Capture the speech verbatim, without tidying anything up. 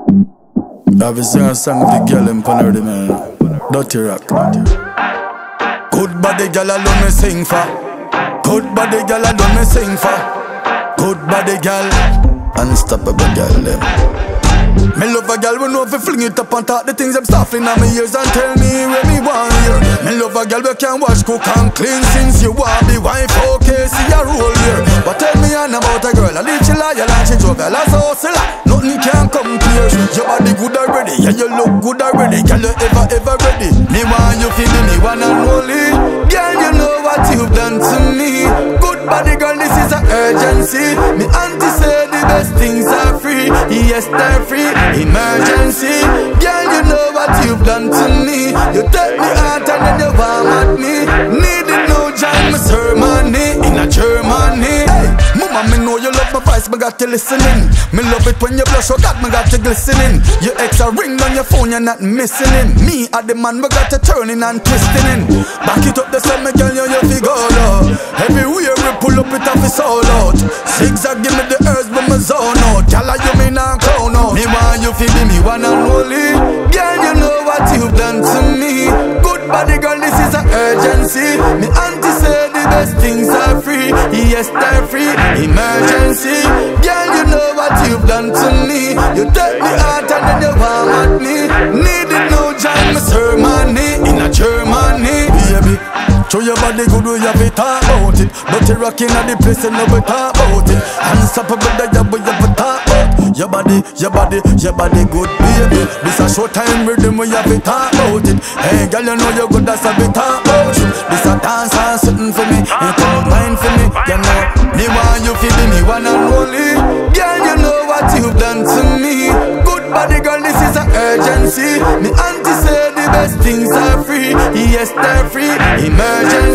I've been singing a song with the girl in Panardi, man. Dirty rock. Good body girl alone me sing for. Good body girl alone me sing for. Good body girl, unstoppable girl them. Me love a girl we know if you fling it up and talk the things I'm stuffing on my ears and tell me where me want here. Me love a girl we can wash, cook and clean since you want be wife. Okay, see a roll here. But tell me on about a girl, I leave she loyal and she jovial as a hustler. Nothing can compare. Your body good already, yeah you look good already. Girl you ever ever ready. Me want you feel me one and only. Girl you know what you've done to me. Good body girl, this is an urgency. Me auntie say the best things are free. Yes they're free. Emergency, girl, you know what you've done to me. You take me out and then you warm at me. Needed no join my ceremony in a Germany. Hey, mama, me know you love my voice, me got you listening. Me love it when you blush, oh God, me got you glistening. Your ex a ring on your phone, you're not missing him. Me at the man, me got you turning and twisting in. Back it up the summer, girl, you you feel go low. Everywhere we pull up it off, it's all out. Zigzag, give me the herbs, but my zone out. Girl, you mean I clown out. Me want you feel me one and only. Girl, you know what you've done to me. Good body girl, this is an urgency. Me auntie say the best things are free. Yes, they're free. Emergency, girl, you know what you've done to me. You take me out and then you warm at me. Needed no join my ceremony in a Germany, baby. Show your body good, we have to talk about it. But you're rocking at the place and nobody talk about it. Unstoppable, that you have to talk about. Your body, your body, your body good, baby. This a short time rhythm, we have to talk about it. Hey, girl, you know you're good, that's a bit talk about it. This a dance and something for me, and come mind for me. You know, me want you feeling me one and only. Girl, you know what you've done to me. Good body, girl, this is an urgency. Me auntie say the best things are free. Yes, they're free. Emergency.